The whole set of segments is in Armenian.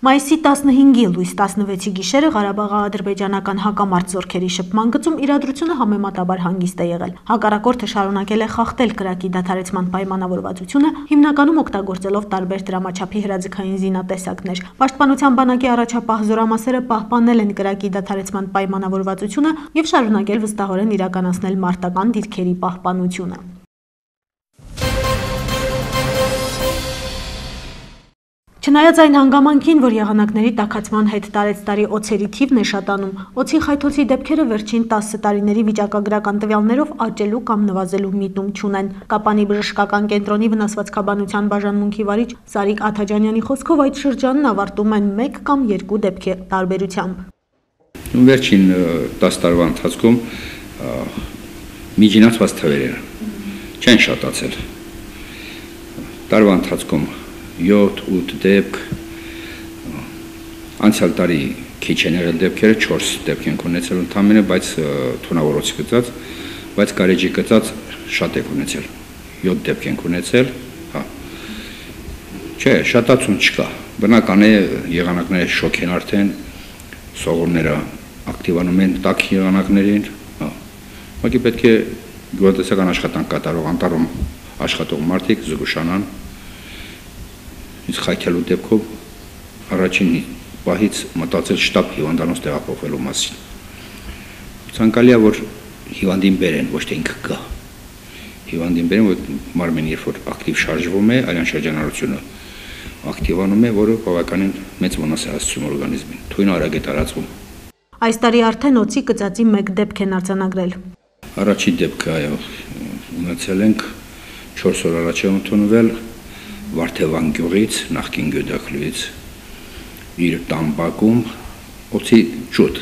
Մայիսի 15-ի լույս 16-ի գիշերը Ղարաբաղ-ադրբեջանական հակամարտ զորքերի շփման գծում իրադրությունը համեմատաբար հանգիստ է եղել։ Հակառակորդը շարունակել է խախտել կրակի դադարեցման պայմանավորվածությունը, հիմնականում օգտագործելով տարբեր դրամաչափի հրաձգային զինատեսակներ։ Պաշտպանության բանակի առաջապահ զորամասերը պահպանել են կրակի դադարեցման պայմանավորվածությունը և շարունակել վստահորեն իրականացնել մարտական դիրքերի պահպանությունը։ Չնայած այն հանգամանքին, որ եղանակների տաքացման հետ տարեցտարի օձերի թիվն է շատանում, օձի խայթոցի դեպքերը վերջին 10 տարիների վիճակագրական տվյալներով աճելու կամ նվազելու միտում չունեն։ Կապանի բժշկական կենտրոնի վնասվածքաբանության բաժանմունքի վարիչ Սարիկ Աթաջանյանի խոսքով այդ շրջանն ավարտում են 1 կամ 2 դեպքի տարբերությամբ։ Վերջին 10 տարվա ընթացքում միջինացված թվերը չեն շատացել։ Տարվա ընթացքում 7-8 դեպք, անցյալ տարի քիչ են եղել դեպքերը, 4 դեպք ենք ունեցել ընդամենը, բայց թունավորոցի գծած, բայց գարեջի գծած շատ ենք ունեցել, 7 դեպք ենք ունեցել, չէ, շատացում չկա, բնական է եղանակները շոկ են արդեն, սողումները ակտիվանում են տաք եղանակներին, ուղղակի պետք է գյուղատնտեսական աշխատանք կատարող անտառում աշխատող մարդիկ զգուշանան, իսկ խայթելու դեպքով առաջին պահից մտածել շտապ հիվանդանոց տեղափոխվելու մասին։ Ցանկալի է, որ հիվանդին բերեն, ոչ թե ինքը գա։ Հիվանդին բերեն, որ մարմինը երբ որ ակտիվ շարժվում է, արյան շրջանառությունը ակտիվանում է, որը բավականին մեծ վնաս է հասցնում օրգանիզմին։ Թույնը արագ է տարածվում։ Այս տարի արդեն օձի գծածի 1 դեպք են արձանագրել։ Առաջին դեպքը, այո, ունեցել ենք 4 օր առաջ է ընդունվել Վարդևան գյուղից, նախկին Գյուդակլուից, իր տամբակում, օձի ջութ,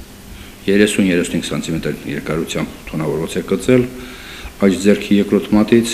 30-35 սանտիմետր երկարությամբ թունավորոց է գծել, աջ ձեռքի երկրորդ մատից,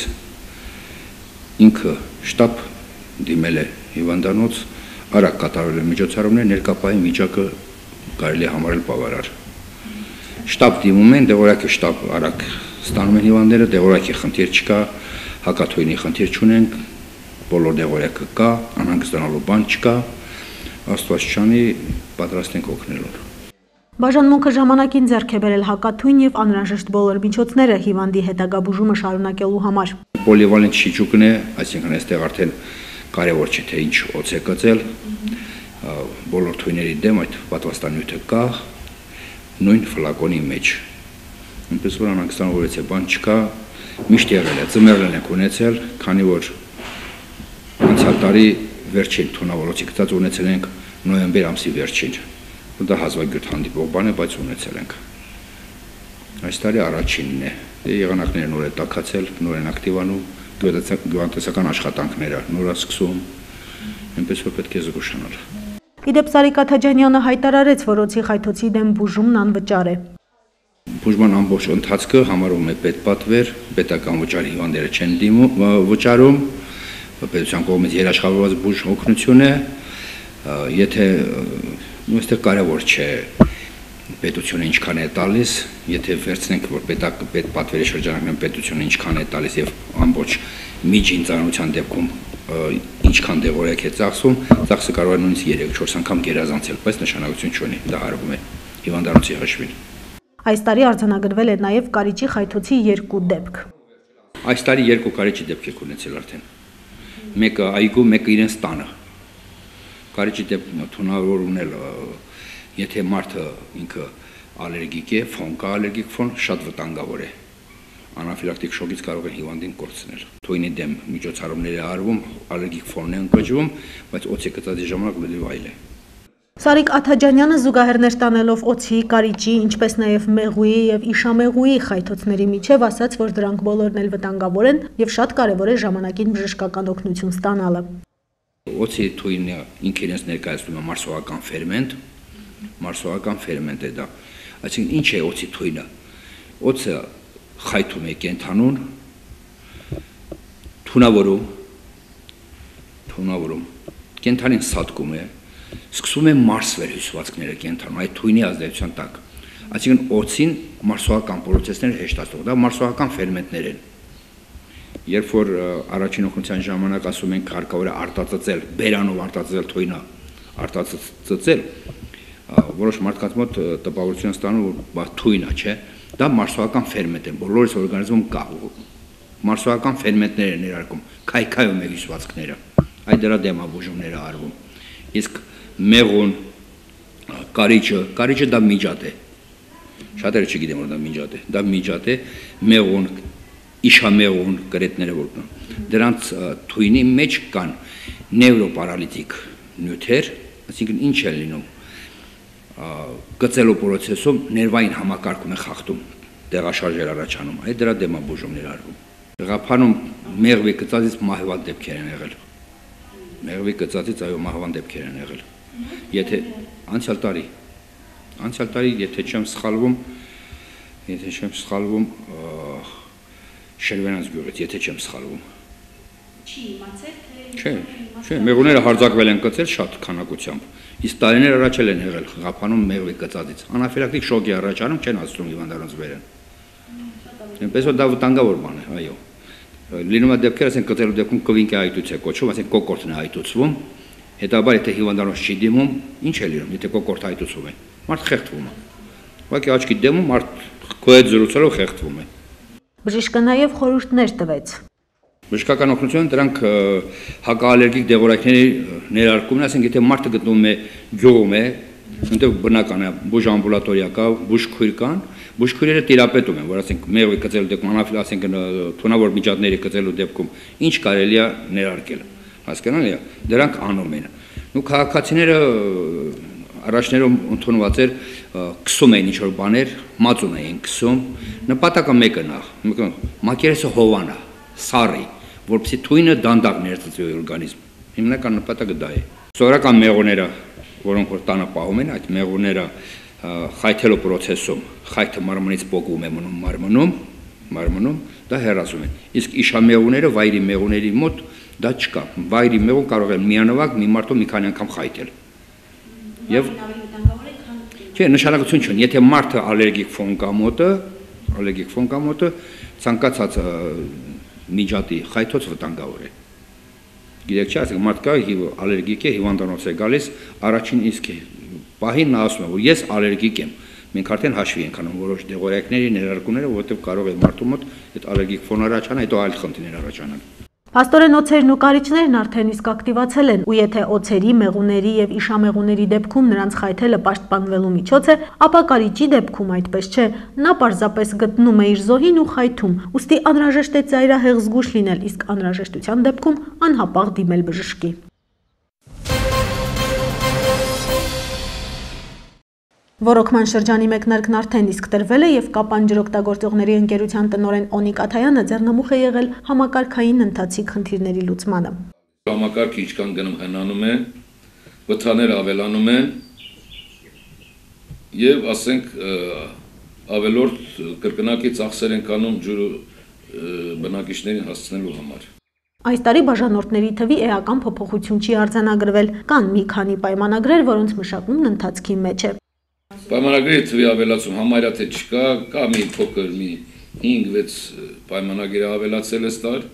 ինքը շտապ դիմել է հիվանդանոց, արագ կատարել է միջոցառումներ, ներկապային վիճակը կարելի է համարել բավարար։ Շտապ դիմում են, դեղորայքի շտապ արագ ստանում են հիվանդները, դեղորայքի խնդիր չկա, հակաթույնի խնդիր չունենք, բոլոր դեղորայքը կա, անհանգստանալու բան չկա, Աստված չանի, պատրաստ ենք օգնելուն։ Բաժանմունքը ժամանակին ձեռք է բերել հակաթույն և անհրաժեշտ բոլոր միջոցները հիվանդի հետագա բուժումը շարունակելու համար։ Պոլիվալենտ շիճուկն է, այսինքն այստեղ արդեն կարևոր չէ թե ինչ օձ է գծել, բոլոր թույների դեմ այդ պատվաստանյութը կա, նույն ֆլակոնի մեջ։ Այնպես որ անհանգստանալու բան չկա, միշտ եղել է, ձմեռն ենք ունեցել, քանի որ անցյալ տարի վերջին թունավորոցի գծած ունեցել ենք նոյեմբեր ամսի վերջին, դա հազվագյուտ հանդիպող բան է, բայց ունեցել ենք։ Այս տարի առաջինն է, եղանակները նոր է տաքացել, նոր են ակտիվանում, գյուղատնտեսական աշխատանքները նոր է սկսում, այնպես որ պետք է զգուշանալ։ Իդեպ Սարիկ Աթաջանյանը հայտարարեց, որ օձի խայթոցի դեմ բուժումն անվճար է։ Բուժման ամբողջ ընթացքը համարվում է պետպատվեր, պետական վճար հիվանդները չեն վճարում, պետության կողմից երաշխավորված բուժ օգնություն է, եթե այստեղ կարևոր չէ պետությունը ինչքան է տալիս, եթե վերցնենք, որ պետպատվերի շրջանակներում պետությունը ինչքան է տալիս եւ ամբողջ միջին ծանրության դեպքում ինչքան դեղորայք է ծախսում, ծախսը կարող է նույնիսկ 3-4 անգամ գերազանցել, բայց նշանակություն չունի, դա հարվում է հիվանդանոցի հաշվին։ Այս տարի արձանագրվել է նաև կարիճի խայթոցի 2 դեպք։ Այս տարի 2 կարիճի դեպք եք ունեցել արդեն։ Մեկը այգու, մեկը իրենց տանը։ Կարիճի դեպքը թունավորումն էլ, եթե մարդը ինքը ալերգիկ է, ֆոն կա, ալերգիկ ֆոն շատ վտանգավոր է։ Անաֆիլակտիկ շոկից կարող է հիվանդին կորցնել։ Թույնի դեմ միջոցառումներ է արվում, ալերգիկ ֆոնն է ընկճվում, բայց օձի գծածի ժամանակ լրիվ այլ է։ Սարիկ Աթաջանյանը զուգահեռներ տանելով օձի, կարիճի, ինչպես նաև մեղուի և իշամեղուի խայթոցների միջև ասաց, որ դրանք բոլորն էլ վտանգավոր են և շատ կարևոր է ժամանակին բժշկական օգնություն ստանալը։ Օձի թույնը ինքը իրենց ներկայացնում է մարսողական ֆերմենտ է դա։ Այսինքն ինչ է օձի թույնը։ Օձը խայթում է կենդանուն, թունավորում, կենդանին սատկում է, սկսում է մարսվել հյուսվածքները կենդանում, այդ թույնի ազդեցության տակ։ Այսինքն օձին մարսողական պրոցեսներ հեշտացնող, դա մարսողական ֆերմենտներ են։ Երբ որ առաջին օգնության ժամանակ ասում ենք հարկավոր է արտածածել, բերանով արտածածել թույնը, արտացծել, որոշ մարդկանց մոտ տպավորություն ստանում, որ թույն է, չէ, դա մարսողական ֆերմենտ է, բոլորիս օրգանիզմում կա, մարսողական ֆերմենտներ են ներարկում, քայքայում է հյուսվածքները, այդ դրա դեմաբուժումներ է արվում, իսկ մեղուն, կարիճը դա միջատ է, շատերը չգիտեմ, որ դա միջատ է, մեղուն, իշամեղուն կրետները որքան, դրանց թույնի մեջ կան նևրոպարալիտիկ նյութեր, այսինքն ինչ է լինում, գծելու պրոցեսում ներվային համակարգում է խախտում, տեղաշարժեր առաջանում, այդ դրա դեմաբուժումներ արվում։ Գաղափարում մեղվի գծածից մահվան դեպքեր են եղել։ Մեղվի գծածից այո մահվան դեպքեր են եղել։ Եթե անցյալ տարի, եթե չեմ սխալվում, Շերվենանց գյուղից, եթե չեմ սխալվում։ Չի իմացել, թե Չէ, մեղուները հարձակվել են գծել շատ քանակությամբ։ Իսկ տարիներ առաջ են եղել Ղափանում մեղվի գծածից։ Անաֆիլակտիկ շոկի առաջանում չեն հասցնում հիվանդանոց վերեն։ Այնպես որ դա վտանգավոր բան է, այո։ Լինում է դեպքեր, ասենք գծելու դեպքում կվինկի այտուց է կոչվում, ասենք կոկորտն է այտուցվում, հետաբար եթե հիվանդանոց չի դիմում, ինչ է լինում, եթե կոկորտը այտուցվում է։ Մարդ խեղդվում է։ Ուղղակի աչքի դեմում մարդ քո հետ զրուցելով խեղդվում է։ Բժիշկը նաև խորհուրդներ տվեց։ Բժշկական օգնությունը դրանք հակաալերգիկ դեղորայքների ներարկումն է, ասենք եթե մարդը գտնվում է գյուղում է, այնտեղ բնական է բուժ ամբուլատորիա կա, բուժքույր կան, բուժքույրերը տիրապետում են, որ ասենք մեղվի գծելու դեպքում, ասենք թունավոր միջատների գծելու դեպքում ինչ կարելի է ներարկել, հասկանալի է, դրանք անում են։ Ու քաղաքացիները առաջներում ընդունված էր քսում էին ինչ-որ բաներ, մածուն էին քսում, նպատակը մեկը նախ, մակերեսը հովանա, սարի, որպեսզի թույնը դանդաղ ներծծի օրգանիզմ։ Հիմնական նպատակը դա է։ Սովորական մեղուները, որոնք որ տանը պահում են, այդ մեղուները խայթելու պրոցեսում, խայթը մարմնից պոկվում է մնում մարմնում, դա հեռացում են։ Իսկ իշամեղուները, վայրի մեղուների մոտ դա չկա։ Վայրի մեղուն կարող է միանվագ մի մարդու մի քանի անգամ խայթել։ Եվ չէ, նշանակություն չունի, եթե մարդը ալերգիկ ֆոն կա մոտը, ցանկացած միջատի խայթոց վտանգավոր է։ Գիտեք չէ, ասենք մարդ կա ալերգիկ է, հիվանդանոց է գալիս, առաջին իսկ պահին նա ասում է, որ ես ալերգիկ եմ։ Մենք արդեն հաշվի ենք անում որոշ դեղորայքների ներարկումները, որովհետև կարող է մարդու մոտ այդ ալերգիկ ֆոն առաջանա, հետո այլ խնդիրներ առաջանան։ Փաստորեն օձերն ու կարիճներն արդեն իսկ ակտիվացել են, ու եթե օձերի, մեղուների եւ իշամեղուների դեպքում նրանց խայթելը պաշտպանվելու միջոց է, ապա կարիճի դեպքում այդպես չէ, նա պարզապես գտնում է իր զոհին ու խայթում, ուստի անհրաժեշտ է ծայրահեղ զգույշ լինել, իսկ անհրաժեշտության դեպքում անհապաղ դիմել բժշկի։ Ոռոգման շրջանի մեկնարկն արդեն իսկ տրվել է եւ Կապան ջրօգտագործողների ընկերության տնօրեն Օնիկ Աթայանը ձեռնամուխ է եղել համակարգային ընթացիկ խնդիրների լուծմանը։ Համակարգը ինչքան գնում հնանում է, վթաները ավելանում են եւ ասենք ավելորդ կրկնակի ծախսեր են կանում ջուրը բնակիչներին հասցնելու համար։ Այս տարի բաժանորդների թվի էական փոփոխություն չի արձանագրվել, կան մի քանի պայմանագրեր, որոնց մշակումն ընթացքի մեջ է։ Պայմանագրերի թվի ավելացում համարյա թե չկա, կա մի փոքր մի 5-6 պայմանագիր ավելացել է ստար,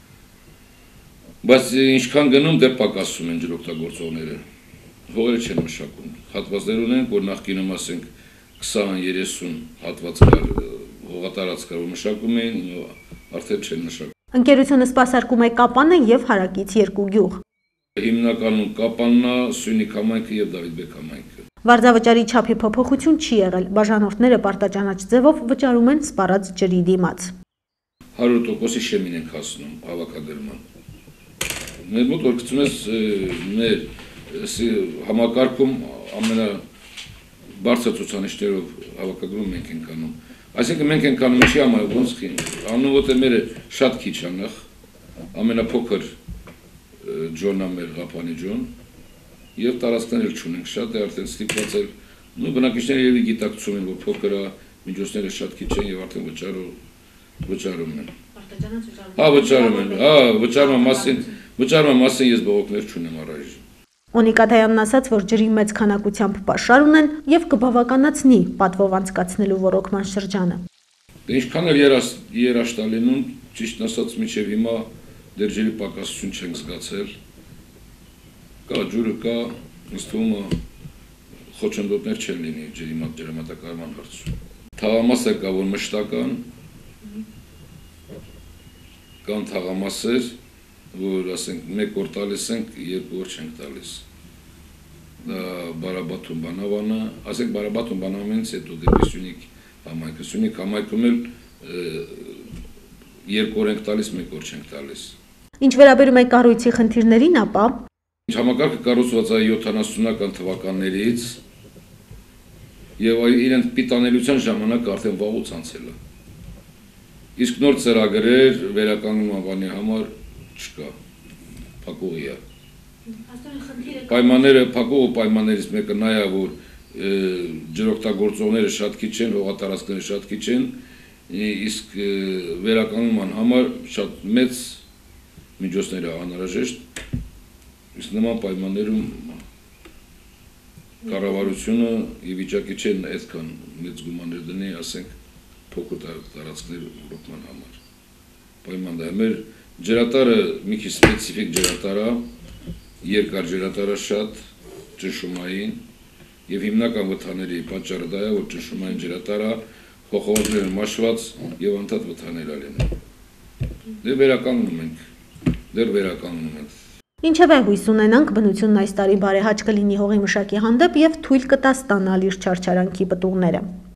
բայց ինչքան գնում դեռ պակասում են ջրօգտագործողները, հողերը չեն մշակում, հատվածներ ունեն, որ նախկինում ասենք 20-30 հատված կար, հողատարածք կար, որ մշակում էին, արդեն չեն մշակում։ Ընկերությունը սպասարկում է Կապանը եւ հարակից 2 գյուղ։ Հիմնականում Կապանն է, Սյունիք համայնքը եւ Դավիթբեկ համայնքը։ Վարձավճարի չափի փոփոխություն չի եղել, բաժանորդները պարտաճանաչ ձևով վճարում են սպառած ջրի դիմաց։ 100%-ի շեմին ենք հասնում հավաքագրման։ Մեր մոտ որ գցում ես մեր համակարգում ամենաբարձր ցուցանիշներով հավաքագրում մենք ենք անում։ Այսինքն մենք ենք անում ինչի համար, ոնց անում որ մերը շատ քիչ է նախ, ամենափոքր ջոնն է մեր Ղափանի ջոն, եւ տարածքներ չունենք, շատ է արդեն ստիպված է, ու բնակիչները եւի գիտակցում են, որ փոքր է, միջոցները շատ քիչ են եւ արդեն վճարում են։ Վճարման մասին ես բողոքներ չունեմ առայժմ։ Օնիկ Աթայանն ասաց, որ ջրի մեծ քանակությամբ պաշար ունեն եւ կբավականացնի պատվով անցկացնելու ոռոգման շրջանը։ Դե ինչքան էլ երաշտալինում, ճիշտ ասած մինչեւ հիմա դեռ ջրի պակասություն չենք զգացել։ Կա ջուրը կա, ըստ ումը խոչընդոտներ չեն լինի ջրամատակարարման հարցում։ Թաղամասը կա, որ մշտական, կան թաղամասեր, որ ասենք մեկ օր տալիս ենք, երկու օր չենք տալիս։ Դա Բարաբաթում բանավանը, ասենք Բարաբաթում բանավանից հետո դեպի Սյունիք համայնքը, Սյունիք համայնքում էլ երկու օր ենք տալիս, մեկ օր չենք տալիս։ Ինչ վերաբերում է կառույցի խնդիրներին, ապա Համակարգը կառուցված է 70-ական թվականներից եւ իրենց պիտանելիության ժամանակը արդեն վաղուց անցել է։ Իսկ նոր ծրագրեր վերականգնման բանի համար չկա։ Փակուղի է։ Պայմանները, փակուղու պայմաններից մեկը նա է, որ ջրօգտագործողները շատ քիչ են, հողատարածքները շատ քիչ են, իսկ վերականգնման համար շատ մեծ միջոցներ է անհրաժեշտ։ Իսկ նման պայմաններում կառավարությունը ի վիճակի չէ այդքան մեծ գումարներ դնի, ասենք, փոքր տարածքներ ռոկման համար։ Պայման դա է, մեր ջրատարը մի քիչ սպეციფիկ ջրատար է, երկար ջրատար է շատ, ճնշումային, եւ հիմնական վթաների պատճառը դա է, որ ճնշումային ջրատար է, փոխողները մաշված եւ անդադ վթաներ ալեն։ Դեռ վերականգնում ենք։ Ինչևէ հույս ունենանք բնությունն այս տարի բարեհաճ կլինի հողի մշակի հանդեպ եւ թույլ կտա ստանալ իր չարչարանքի պտուղները։